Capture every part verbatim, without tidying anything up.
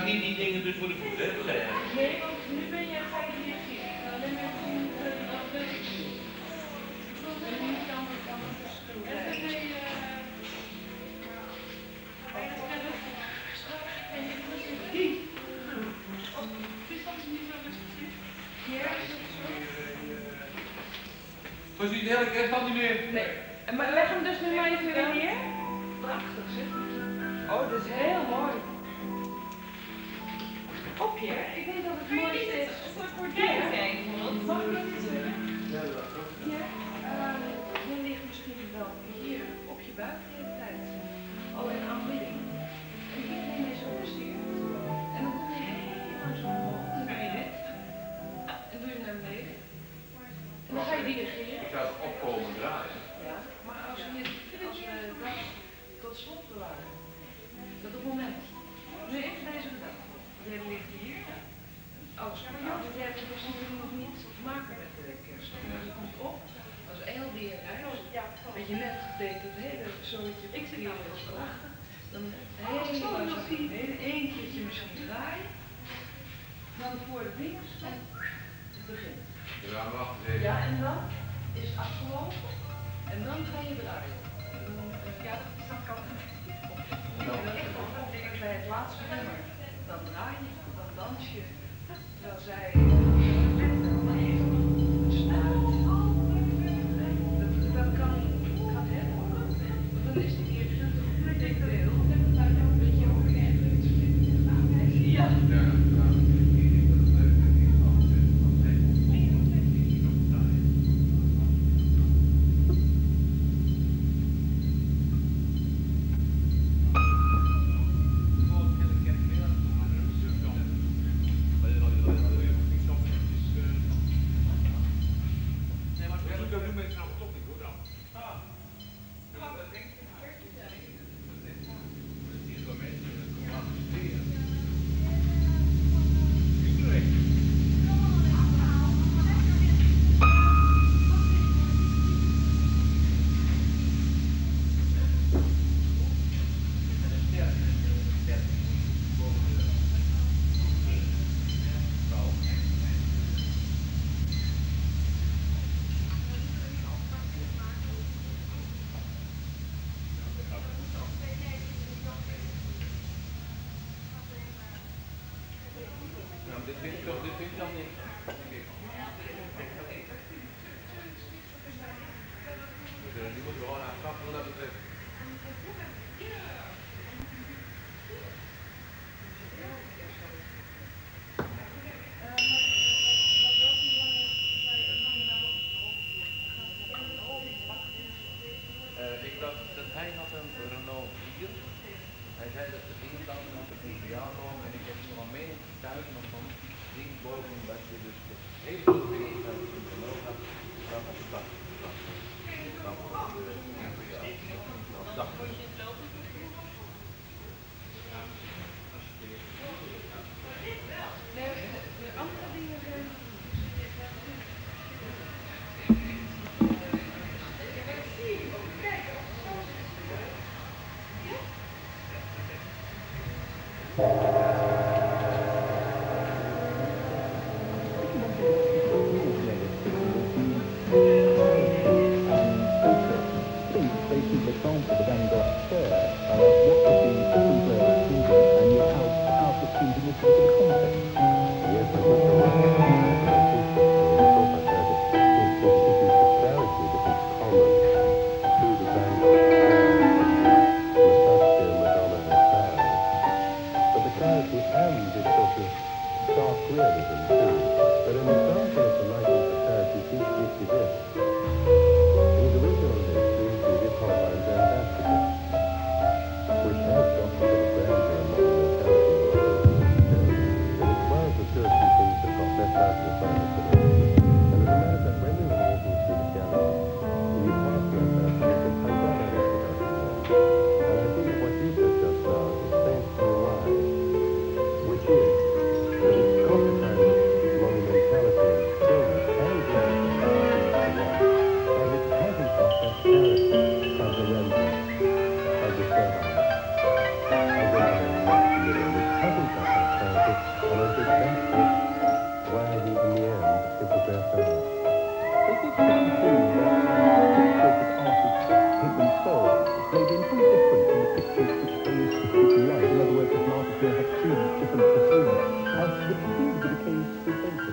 niet die dingen dus voor de voet, hè? Dat zei hij. Nee, want nu ben je geen reageren. Ik ga alleen maar doen dat we... En nu kan het dan ook een stoel. En dan ben je... Die. Is dat niet zo rustig? Ja, is dat zo? Zo ziet de hele kerst al niet meer. Nee. Maar leg hem dus nu maar even weer neer. Prachtig, zeg. Oh, dat is heel mooi. Op je, ik denk dat het mooi is. Een soort gordijn zijn. Mag ik dat eens zeggen? Ja, dat is ook. Ja, uh, je ligt misschien wel hier op je buik de hele tijd. Al in aanbidding. En hier neem je zo rustig. En dan kom je heel langzaam omhoog. Dan ga je dit. En doe je naar beneden. En dan ga je dirigeren. Ik zou het opkomen draaien. Ja, maar als je, als je dat tot slot bewaren, dat op het moment, nu even deze dag, jij ligt hier, alles kan jou, want jij hebt in principe nog niet te maken met de kerst. Je komt op, als heel die je reist, dat je net deed het hele zootje, ik zie jou heel prachtig, dan heel langzaam één keertje misschien draaien, dan voor de vingers en het begint. Ja, wacht even. Ja, en dan is het afgelopen. En dan ga je draaien. En dan, uh, ja, dat kan. En dan bij het laatste nummer, dan draai je, dan dans je, terwijl zij snuit. Dat, dat kan, kan helemaal. Want dan is die dirigent ook meteen deel. Weet je ook eigenlijk iets. Ja. Dit vind ik toch, dit vind ik dan niet. Dus die moeten we gewoon aanschaffen wat dat betreft. Uh, ik dacht dat hij had een Renault vier. Hij zei dat de inbouw had een piano en ik heb nog wel mee thuis nog van die boven dat je dus de hele grote ding van de Renault had, dan op de dak. Dan op de dak. De andere dingen zijn... Monumentality, stillness, and gravity, to one. different personas as the field became presented.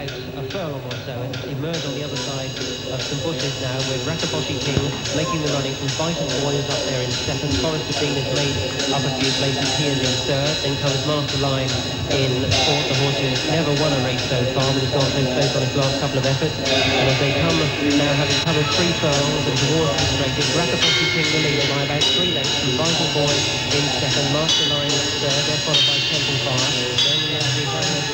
about a furlong or so and emerge on the other side of some bushes now, with Rakaposhi King making the running from Vital Boy is up there in second. Forest of Dean has made up a few places. He is in third. Then comes Masterline in fourth. The horse who's never won a race so far, but has gone so close on his last couple of efforts. And as they come now, having covered three furlongs and towards the straight, it's Rakaposhi King the leader by about three lengths from Vital Boy in second. Masterline third. They're followed by Temple Fire. Then we have the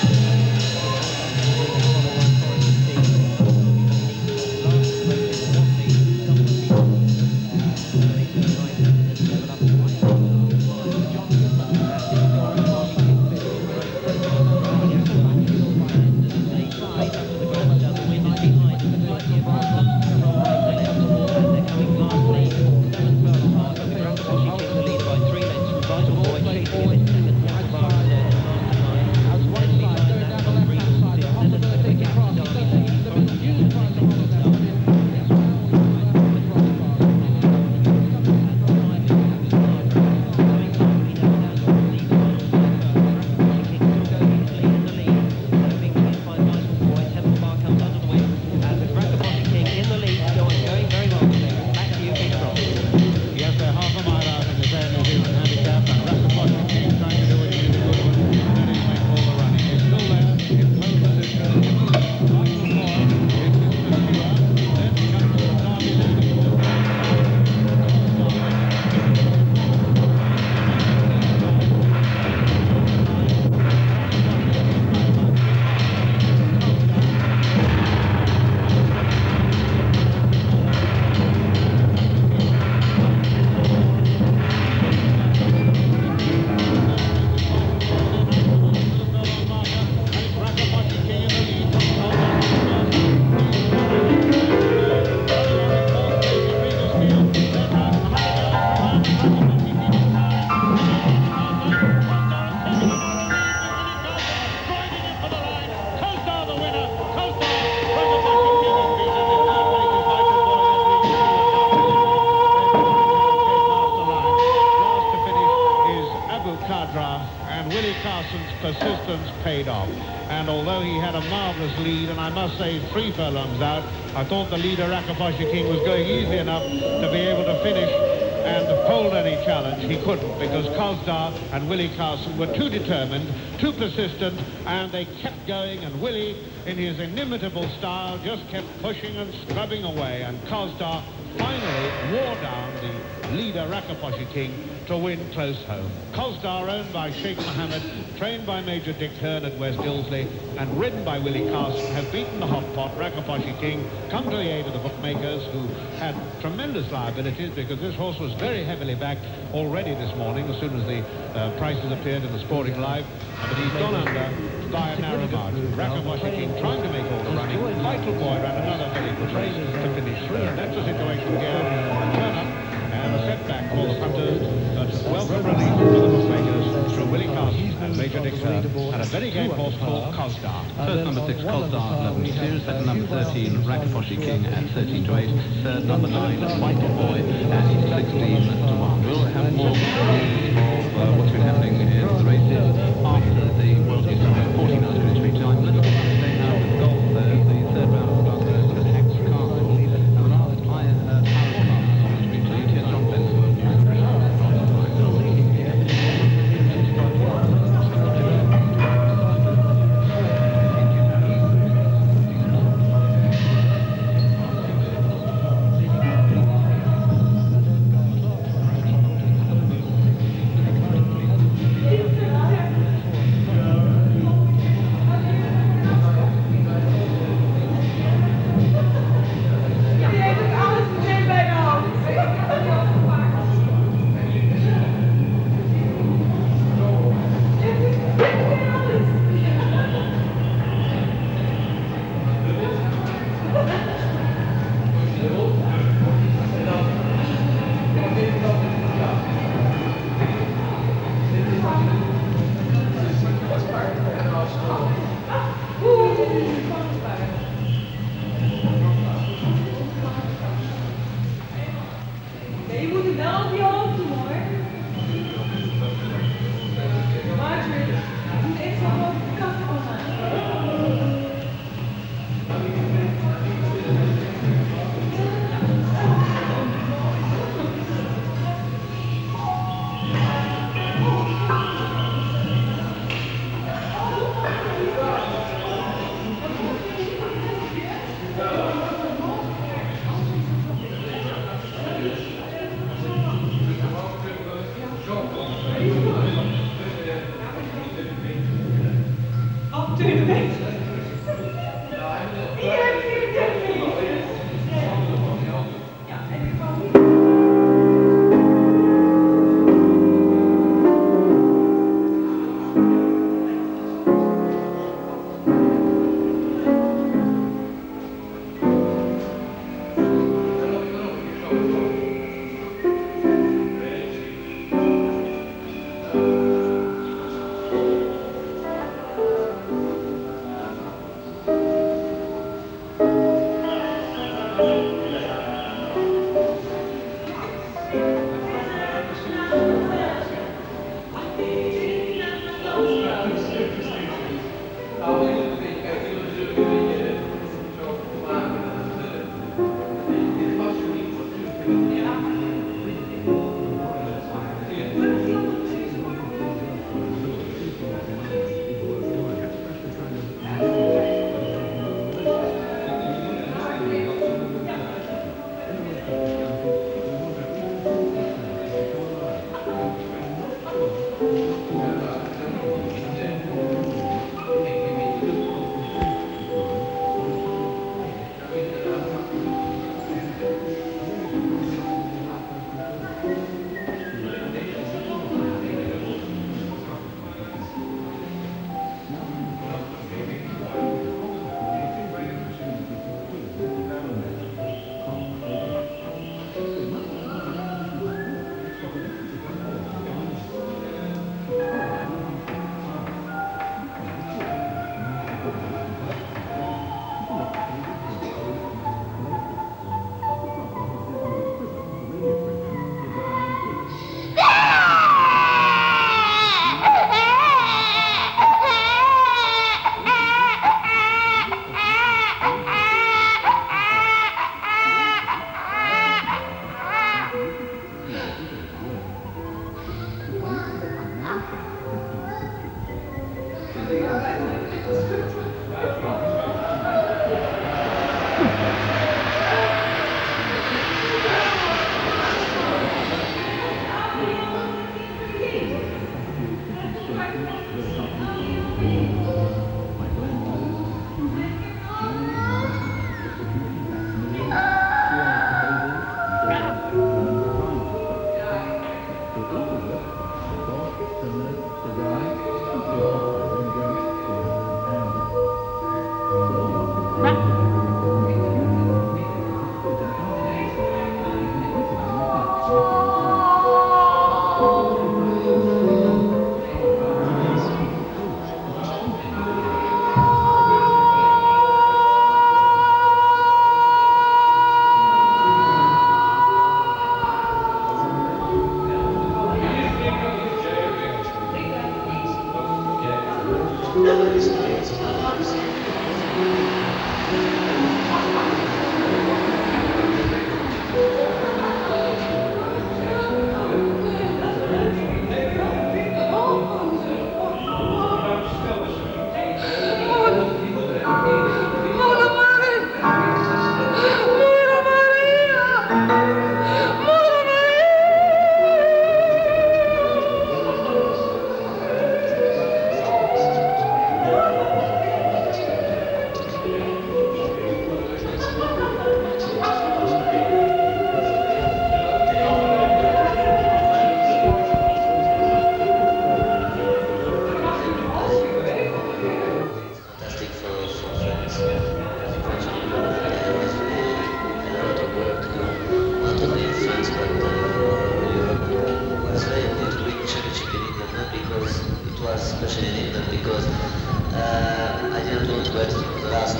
and Willie Carson's persistence paid off. And although he had a marvellous lead, and I must say three furlongs out, I thought the leader, Rakaposhi King, was going easy enough to be able to finish and hold any challenge. He couldn't, because Kosdar and Willie Carson were too determined, too persistent, and they kept going, and Willie, in his inimitable style, just kept pushing and scrubbing away, and Kosdar finally wore down the leader, Rakaposhi King, to win close home. Kosdar, owned by Sheikh Mohammed, trained by Major Dick Hearn at West Ilsley, and ridden by Willie Carson, have beaten the hot pot, Rakaposhi King, come to the aid of the bookmakers, who had tremendous liabilities, because this horse was very heavily backed already this morning, as soon as the uh, prices appeared in the Sporting Live, but he's gone under by a narrow margin. Rakaposhi King trying to make all the running. Vital Boy ran another very good race to finish third. That's the situation here. A turn up and a setback for the punters, but welcome relief for the bookmakers through Willie Carson and Major Dick Hearn, and a very game horse called Kosdar. First number six, Kosdar, eleven to two. Second number thirteen, Rakaposhi King at thirteen to eight. Third number nine, Vital Boy at sixteen to one. We'll have more news of uh, what's been happening in the races after the World Cup time. forty minutes to entry time. Let's get on today now with golf. Uh, the third round of golf goes to Hex Castle. And the last high uh, power class on the street lead. Here's John Benson with news and results.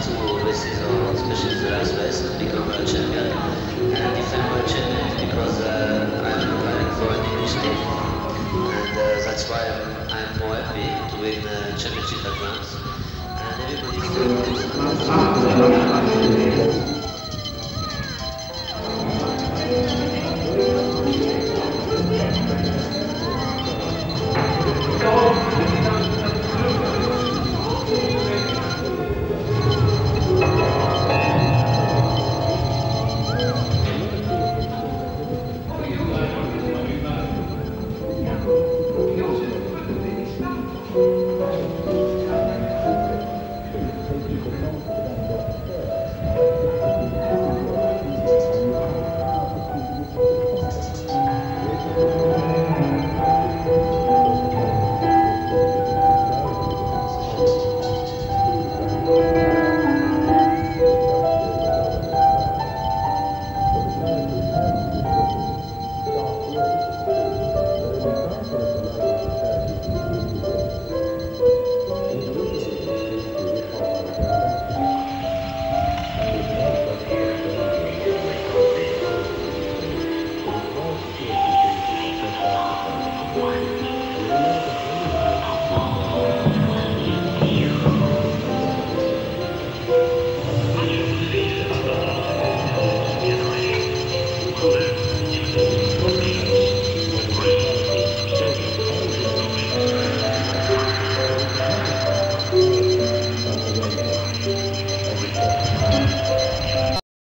two races, or especially the last race, to become a champion. And defend my champion because uh, I'm applying for an English team. And uh, that's why I'm, I'm more happy to win the championship advance. And everybody thought